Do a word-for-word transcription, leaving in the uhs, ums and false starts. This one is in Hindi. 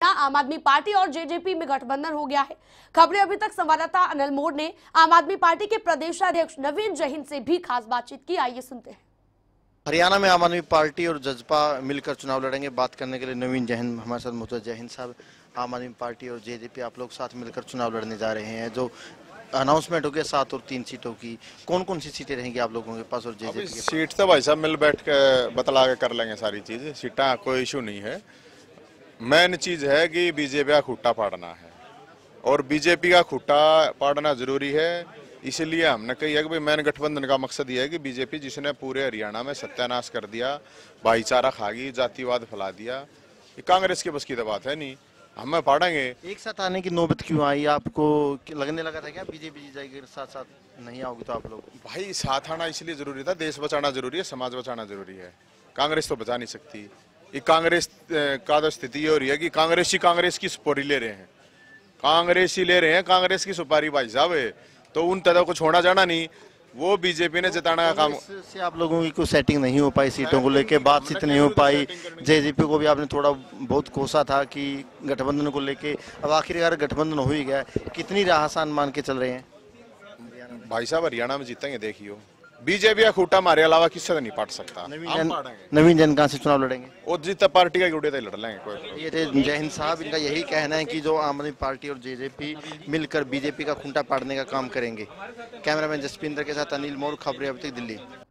जहां आम आदमी पार्टी और जेजेपी में गठबंधन हो गया है। खबरें अभी तक संवाददाता अनिल मोड़ ने आम आदमी पार्टी के प्रदेश अध्यक्ष नवीन जैन से भी खास बातचीत की। आइए सुनते हैं। हरियाणा में आम आदमी पार्टी और जजपा मिलकर चुनाव लड़ेंगे। बात करने के लिए नवीन जैन हमारे साथ मौजूद। जैन साहब, आम आदमी पार्टी और जेजेपी आप लोग साथ मिलकर चुनाव लड़ने जा रहे हैं। जो अनाउंसमेंट हो गया सात और तीन सीटों की, कौन कौन सी सीटें रहेंगी आप लोगों के पास और जेजेपी के पास? सीट तो भाई साहब मिल बैठ के बतला के कर लेंगे सारी चीज। सीटा कोई इशू नहीं है। मेन चीज है कि बीजेपी का खुट्टा फाड़ना है और बीजेपी का खुट्टा फाड़ना जरूरी है। इसलिए हमने कही है कि भाई मेन गठबंधन का मकसद ये है कि बीजेपी जिसने पूरे हरियाणा में सत्यानाश कर दिया, भाईचारा खा गई, जातिवाद फैला दिया, ये कांग्रेस की बस की तो बात है नहीं। हमें फाड़ेंगे। एक साथ आने की नौबत क्यों आई? आपको लगने लगा था क्या बीजेपी जी जाएगी, साथ साथ नहीं आओगे तो आप लोग? भाई साथ आना इसलिए जरूरी था, देश बचाना जरूरी है, समाज बचाना जरूरी है। कांग्रेस तो बचा नहीं सकती। ये कांग्रेस का तो स्थिति ये हो रही है कि कांग्रेस ही कांग्रेस की सुपारी ले रहे हैं, कांग्रेस ही ले रहे हैं कांग्रेस की सुपारी। भाई साहब तो उन तरह कुछ होना जाना नहीं, वो बीजेपी ने जिताने का काम। से आप लोगों की कोई सेटिंग नहीं हो पाई, सीटों को लेके बातचीत नहीं हो पाई। जेजेपी को भी आपने थोड़ा बहुत कोसा था कि गठबंधन को लेके, अब आखिरकार गठबंधन हो ही गया। कितनी राहसान मान के चल रहे हैं? भाई साहब हरियाणा में जीतेंगे, देखियो। बीजेपी का खूटा हमारे अलावा किससे तो नहीं पाट सकता। नवीन जैन कहां से चुनाव लड़ेंगे? और जितना पार्टी का गुड़े लड़ लेंगे कोई। ये थे जय हिंद साहब, इनका यही कहना है कि जो आम आदमी पार्टी और जेजेपी मिलकर बीजेपी का खूंटा पाड़ने का काम करेंगे। कैमरामैन जसपिंदर के साथ अनिल मोड़, खबरें अब तक दिल्ली।